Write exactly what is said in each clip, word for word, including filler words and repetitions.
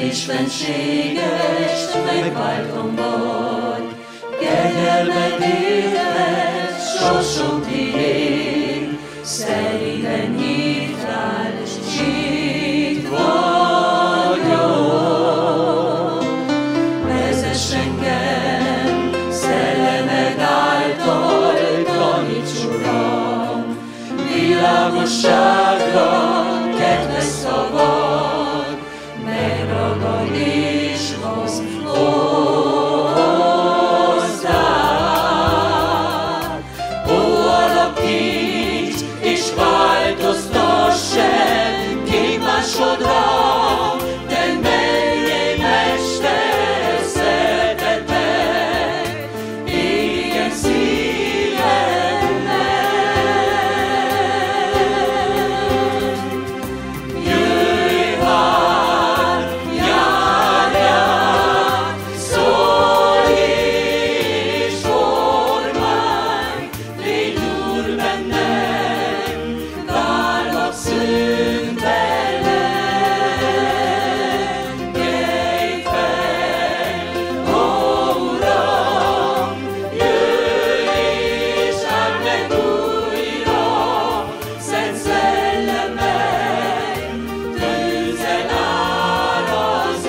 és fenséges, megváltom vagy. Kegyelmed élhet, sorsom tiéd, szeriden nyitál, s itt vagyok. Vezess engem, szellemed által, taníts, Uram, világosságra, kedves szavad, megragad és hoz hozzád. Ó, alakíts és változtass el képmásodra, te mennyei Mester, szeretetek, éljen szívemben. Jöjj hát, járj át, szólj és formálj, légy Úr bennem, várlak szüntelen. Kelj fel, ó Uram, jöjj és áld meg újra, Szent Szellemed, tűzzel árasz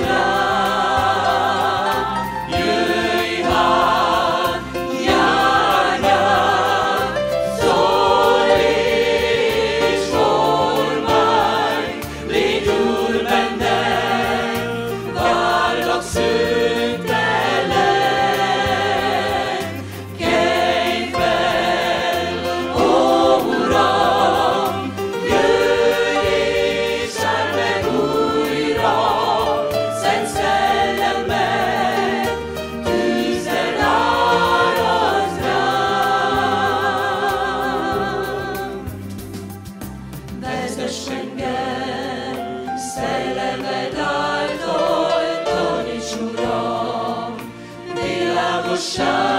rám. Jöjj hát, járj át, szólj és formálj, légy Úr bennem, várlak szüntelen. Kelj fel, ó Uram, jöjj és áld meg újra, Szent Szellemed, tűzzel árasz rám. Vezess engem, szellemed által, taníts, Uram, világosságra,